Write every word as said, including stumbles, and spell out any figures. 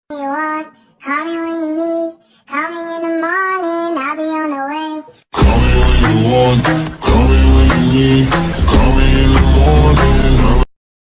You want, call me when you need, call me in the morning, I'll be on the way. Call me when you want.